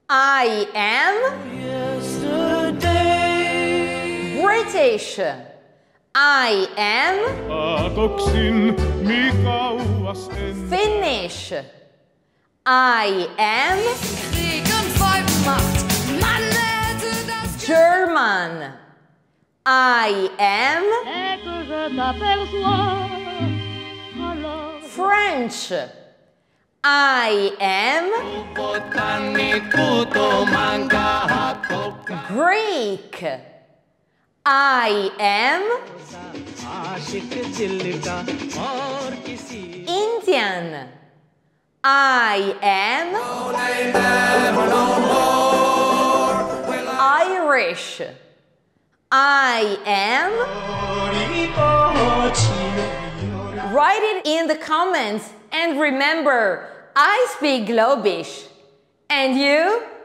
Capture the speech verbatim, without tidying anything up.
I am yesterday. British. I am Finnish. I am German. I am French. I am Greek. I am Indian. I am Irish. I am. Write it in the comments and remember, I speak globish. And you?